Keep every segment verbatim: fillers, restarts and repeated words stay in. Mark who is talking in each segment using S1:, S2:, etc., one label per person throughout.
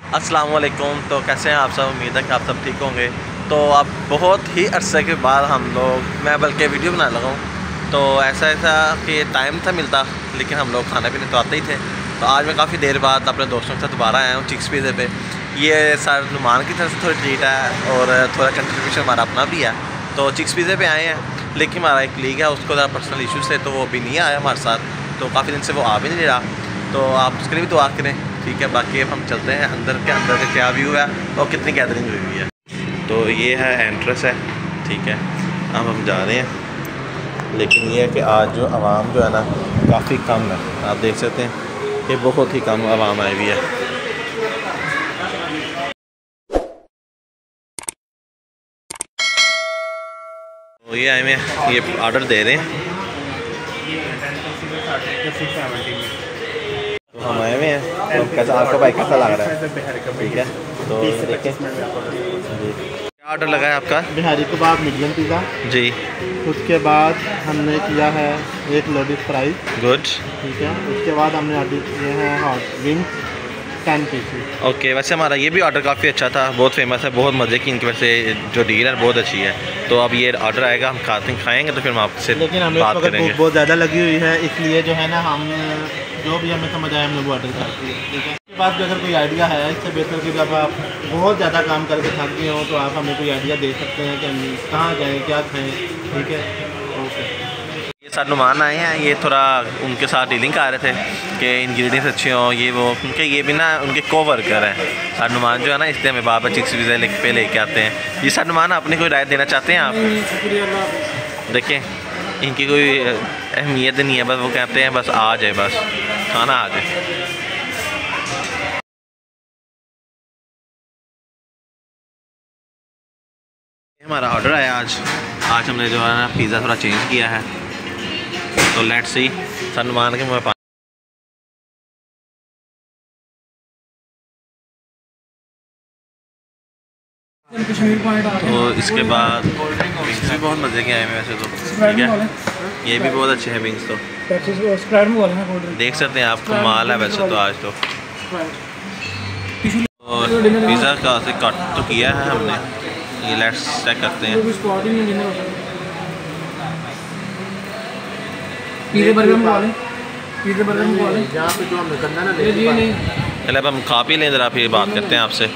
S1: अस्सलाम वालेकुम। तो कैसे हैं आप सब? उम्मीद है कि आप सब ठीक होंगे। तो अब बहुत ही अरसे के बाद हम लोग मैं बल्कि वीडियो बनाने लगा हूँ। तो ऐसा ऐसा कि टाइम था मिलता, लेकिन हम लोग खाने पीने तो आते ही थे। तो आज मैं काफ़ी देर बाद अपने दोस्तों के साथ दोबारा आया हूँ चिक्स पिज़्ज़ा पे। ये सर नुमान की तरफ से थोड़ी ट्रीट है और थोड़ा कंट्रीब्यूशन हमारा अपना भी है। तो चिक्स पिज़्ज़ा पे आए हैं, लेकिन हमारा एक लीग है, उसको ज़रा पर्सनल इशूज़ थे तो वो भी नहीं आया हमारे साथ। तो काफ़ी दिन से वो आ भी नहीं रहा, तो आप उसके लिए भी दुआ करें, ठीक है। बाकी अब हम चलते हैं अंदर के अंदर का क्या व्यू है और कितनी गैदरिंग हुई हुई है। तो ये है एंट्रेंस है, ठीक है। अब हम जा रहे हैं, लेकिन ये है कि आज जो आवाम जो है ना काफ़ी कम है। आप देख सकते हैं कि बहुत ही कम आवाम आई हुई है। तो ये आए हैं, ये ऑर्डर दे रहे हैं। तो हम आए हुए हैं, तो कैसा आपका भाई कैसा लग रहा है? ठीक है, तो देखें क्या ऑर्डर लगा है आपका?
S2: बिहारी कबाब मीडियम पिज़्ज़ा
S1: जी।
S2: उसके बाद हमने किया है एक लोडेड फ्राइज।
S1: गुड।
S2: ठीक है, उसके बाद हमने ऑर्डर किए हैं hot wings ten pieces.
S1: Okay, वैसे हमारा ये भी ऑर्डर काफ़ी अच्छा था, बहुत फेमस है, बहुत मज़े की इनकी वैसे जो डील है बहुत अच्छी है। तो अब ये ऑर्डर आएगा, हम खाते खाएंगे तो फिर हम आपसे
S2: लेकिन हमें
S1: बात करेंगे।
S2: भूख बहुत ज़्यादा लगी हुई है, इसलिए जो है ना हम जो भी हमें समझ आया हमने वो ऑर्डर कर दिया। ठीक है, इसके बाद भी अगर कोई आइडिया है इससे बेहतर कि जब आप बहुत ज़्यादा काम करके थक गए हो तो आप हमें कोई आइडिया दे सकते हैं कि हम कहाँ जाएँ, क्या खाएँ। ठीक है, ओके।
S1: ये सर नुमान आए हैं, ये थोड़ा उनके साथ डीलिंग कर रहे थे कि इंग्रेडिएंट्स अच्छे हों ये वो, क्योंकि ये भी ना उनके को वर्कर हैं। सर नुमान जो है ना, इसलिए हमें बार बार चिक्स पिज़्ज़ा लिख पे लेके आते हैं। ये सर नुमान अपनी कोई राय देना चाहते हैं आप? देखें, इनकी कोई अहमियत नहीं है, बस वो कहते हैं बस आ जाए, बस खाना आ जाए। हमारा ऑर्डर आया आज आज हमने जो है ना पिज़्ज़ा थोड़ा चेंज किया है, तो लेट्स सी। सलमान के मुँह तो इसके बाद विंग्स भी बहुत मज़े के आए हैं वैसे तो, ठीक है। ये भी बहुत अच्छे हैं विंग्स, तो देख सकते हैं आप, कमाल है वैसे तो आज तो। और पिज़्ज़ा का से कट तो किया है हमने, ये लेट्स चेक करते हैं। पहले अब हम खा पी लें ज़रा, फिर बात करते हैं आपसे।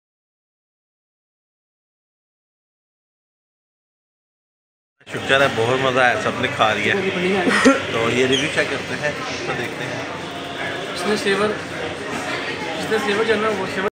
S1: शुक्र है, बहुत मज़ा आया, सबने खा लिया। तो ये रिव्यू चेक करते हैं, तो देखते हैं।